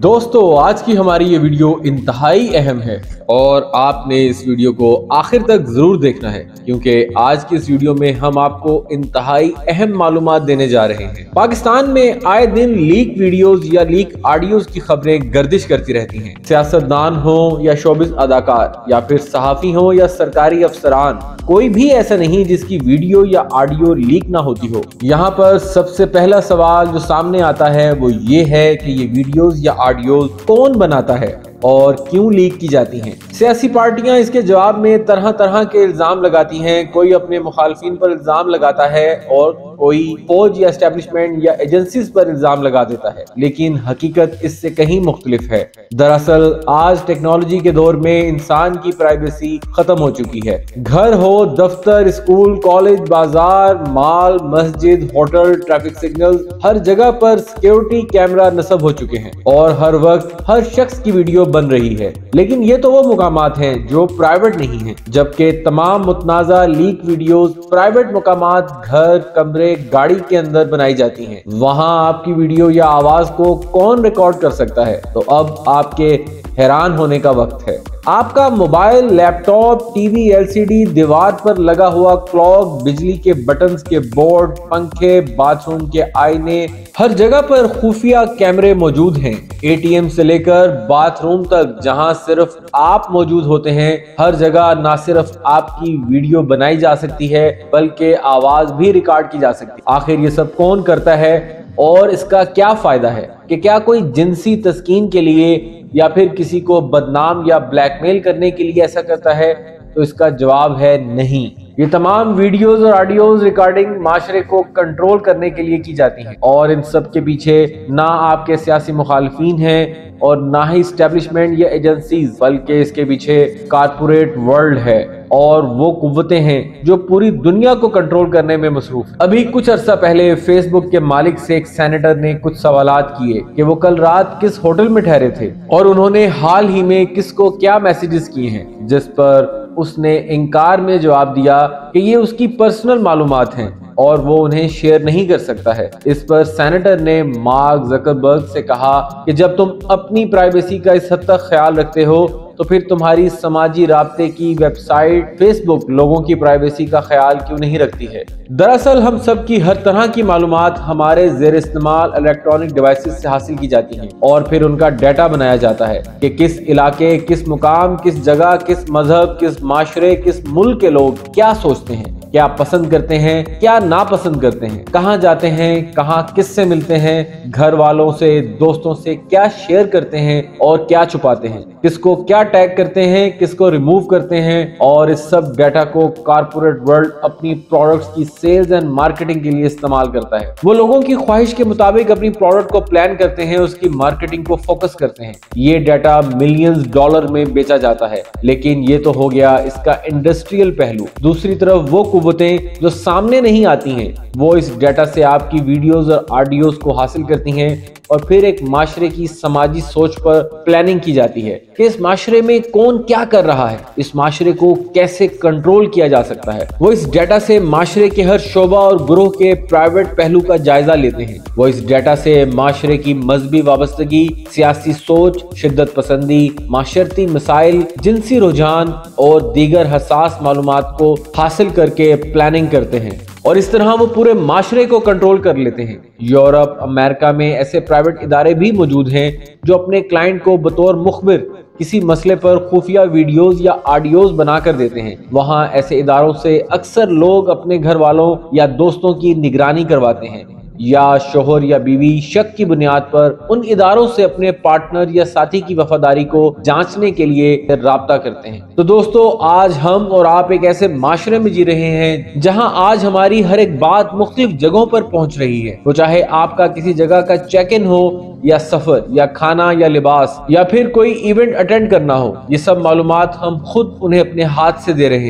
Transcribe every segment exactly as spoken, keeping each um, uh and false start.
دوستو آج کی ہماری یہ ویڈیو انتہائی اہم ہے اور آپ نے اس ویڈیو کو آخر تک ضرور دیکھنا ہے کیونکہ آج کی اس ویڈیو میں ہم آپ کو انتہائی اہم معلومات دینے جا رہے ہیں۔ پاکستان میں آئے دن لیک ویڈیوز یا لیک آڈیوز کی خبریں گردش کرتی رہتی ہیں۔ سیاستدان ہوں یا شوبز اداکار یا پھر صحافی ہوں یا سرکاری افسران، کوئی بھی ایسا نہیں جس کی ویڈیو یا آڈیو لیک نہ ہوتی ہو۔ یہاں پر سب سے پہلا سوال جو سامنے آتا ہے وہ یہ ہے کہ یہ ویڈیوز یا آڈیوز کون بناتا ہے اور کیوں لیک کی جاتی ہیں؟ سیاسی پارٹیاں اس کے جواب میں طرح طرح کے الزام لگاتی ہیں۔ کوئی اپنے مخالفین پر الزام لگاتا ہے اور کوئی فوج یا اسٹیبلشمنٹ یا ایجنسیز پر الزام لگا دیتا ہے، لیکن حقیقت اس سے کہیں مختلف ہے۔ دراصل آج ٹیکنالوجی کے دور میں انسان کی پرائیویسی ختم ہو چکی ہے۔ گھر ہو، دفتر، اسکول، کالج، بازار، مال، مسجد، ہوٹل، ٹریفک سگنل، ہر جگہ پر سیکیورٹی کیمرہ نصب ہو چکے ہیں اور ہر وقت ہر شخص کی ویڈیو بن رہی ہے۔ لیکن یہ تو وہ مقامات ہیں جو پرائیویٹ نہیں ہیں، جبکہ تمام متنازع لیک ویڈیوز پرائیویٹ مقامات، گھر، کمرے، گاڑی کے اندر بنائی جاتی ہیں۔ وہاں آپ کی ویڈیو یا آواز کو کون ریکارڈ کر سکتا ہے؟ تو اب آپ کے حیران ہونے کا وقت ہے۔ آپ کا mobile, laptop, TV, L C D, دیوار پر لگا ہوا کلاک، بجلی کے بٹنز کے بورڈ، پنکھے، باتھ روم کے آئینے، ہر جگہ پر خفیہ کیمرے موجود ہیں۔ اے ٹی ایم سے لے کر باتھ روم تک جہاں صرف آپ موجود ہوتے ہیں، ہر جگہ نہ صرف آپ کی ویڈیو بنائی جا سکتی ہے بلکہ آواز بھی ریکارڈ کی جا سکتی ہے۔ آخر یہ سب کون کرتا ہے اور اس کا کیا فائدہ ہے؟ کہ کیا کوئی جنسی تسکین کے لیے یا پھر کسی کو بدنام یا بلیک میل کرنے کے لیے ایسا کرتا ہے؟ تو اس کا جواب ہے نہیں۔ یہ تمام ویڈیوز اور آڈیوز ریکارڈنگ معاشرے کو کنٹرول کرنے کے لیے کی جاتی ہیں، اور ان سب کے پیچھے نہ آپ کے سیاسی مخالفین ہیں اور نہ ہی اسٹیبلشمنٹ یا ایجنسیز، بلکہ اس کے پیچھے کارپوریٹ ورلڈ ہے اور وہ قوتیں ہیں جو پوری دنیا کو کنٹرول کرنے میں مصروف ہیں۔ ابھی کچھ عرصہ پہلے فیس بک کے مالک سے ایک سینیٹر نے کچھ سوالات کیے کہ وہ کل رات کس ہوٹل میں ٹھہرے تھے اور انہوں نے حال ہی میں کس کو کیا میسیجز کیے ہیں، جس پر اس نے انکار میں جواب دیا کہ یہ اس کی پرسنل معلومات ہیں اور وہ انہیں شیئر نہیں کر سکتا ہے۔ اس پر سینیٹر نے مارک زکربرگ سے کہا کہ جب تم اپنی پرائیویسی کا اس حد تک خیال رکھتے ہو تو پھر تمہاری سماجی رابطے کی ویب سائٹ فیس بک لوگوں کی پرائیویسی کا خیال کیوں نہیں رکھتی ہے؟ دراصل ہم سب کی ہر طرح کی معلومات ہمارے زیر استعمال الیکٹرانک ڈیوائسز سے حاصل کی جاتی ہیں اور پھر ان کا ڈیٹا بنایا جاتا ہے کہ کس علاقے، کس مقام، کس جگہ، کس مذہب، کس معاشرے، کس ملک کے لوگ کیا سوچتے ہیں، کیا پسند کرتے ہیں، کیا ناپسند کرتے ہیں، کہاں جاتے ہیں، کہاں کس سے ملتے ہیں، گھر والوں سے، دوستوں سے کیا شیئر کرتے ہیں اور کیا چھپاتے ہیں، کس کو کیا ٹیگ کرتے ہیں، کس کو ریموو کرتے ہیں، اور اس سب ڈیٹا کو کارپوریٹ ورلڈ اپنی پروڈکٹس کی سیلز اینڈ مارکیٹنگ کے لیے استعمال کرتا ہے۔ وہ لوگوں کی خواہش کے مطابق اپنی پروڈکٹ کو پلان کرتے ہیں، اس کی مارکیٹنگ کو فوکس کرتے ہیں۔ یہ ڈیٹا ملینز ڈالر میں بیچا جاتا ہے، لیکن یہ تو ہو گیا اس کا انڈسٹریل پہلو۔ دوسری طرف وہ قوتیں جو سامنے نہیں آتی ہیں، وہ اس ڈیٹا سے آپ کی ویڈیوز اور آڈیوز کو حاصل کرتی ہیں اور پھر ایک معاشرے کی سماجی سوچ پر پلاننگ کی جاتی ہے کہ اس معاشرے میں کون کیا کر رہا ہے، اس معاشرے کو کیسے کنٹرول کیا جا سکتا ہے۔ وہ اس ڈیٹا سے معاشرے کے ہر شعبہ اور گروہ کے پرائیویٹ پہلو کا جائزہ لیتے ہیں۔ وہ اس ڈیٹا سے معاشرے کی مذہبی وابستگی، سیاسی سوچ، شدت پسندی، معاشرتی مسائل، جنسی رجحان اور دیگر حساس معلومات کو حاصل کر کے پلاننگ کرتے ہیں اور اس طرح وہ پورے معاشرے کو کنٹرول کر لیتے ہیں۔ یورپ، امریکہ میں ایسے پرائیویٹ ادارے بھی موجود ہیں جو اپنے کلائنٹ کو بطور مخبر کسی مسئلے پر خفیہ ویڈیوز یا آڈیوز بنا کر دیتے ہیں۔ وہاں ایسے اداروں سے اکثر لوگ اپنے گھر والوں یا دوستوں کی نگرانی کرواتے ہیں یا شوہر یا بیوی شک کی بنیاد پر ان اداروں سے اپنے پارٹنر یا ساتھی کی وفاداری کو جانچنے کے لیے رابطہ کرتے ہیں۔ تو دوستو آج ہم اور آپ ایک ایسے معاشرے میں جی رہے ہیں جہاں آج ہماری ہر ایک بات مختلف جگہوں پر پہنچ رہی ہے، وہ چاہے آپ کا کسی جگہ کا چیک ان ہو یا سفر یا کھانا یا لباس یا پھر کوئی ایونٹ اٹینڈ کرنا ہو، یہ سب معلومات ہم خود انہیں اپنے ہاتھ سے دے رہے ہیں۔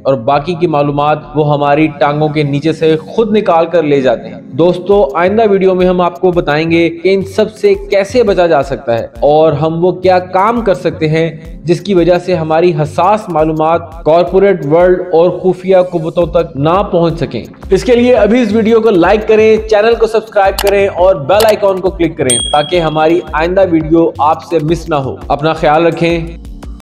اور باقی کی معلومات وہ ہماری ٹانگوں کے نیچے سے خود نکال کر لے جاتے ہیں۔ دوستو آئندہ ویڈیو میں ہم آپ کو بتائیں گے کہ ان سب سے کیسے بچا جا سکتا ہے اور ہم وہ کیا کام کر سکتے ہیں جس کی وجہ سے ہماری حساس معلومات کارپوریٹ ورلڈ اور خفیہ قوتوں تک نہ پہنچ سکیں۔ اس کے لیے ابھی اس ویڈیو کو لائک کریں، چینل کو سبسکرائب کریں اور بیل آئیکن کو کلک کریں تاکہ ہماری آئندہ ویڈیو آپ سے مس نہ ہو۔ اپنا خیال رکھیں۔